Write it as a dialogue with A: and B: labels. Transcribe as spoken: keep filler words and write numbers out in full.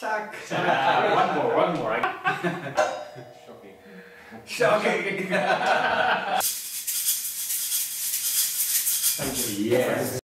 A: Tack!
B: Uh, one more, one more.
A: Shocking!
B: Thank you. Yes.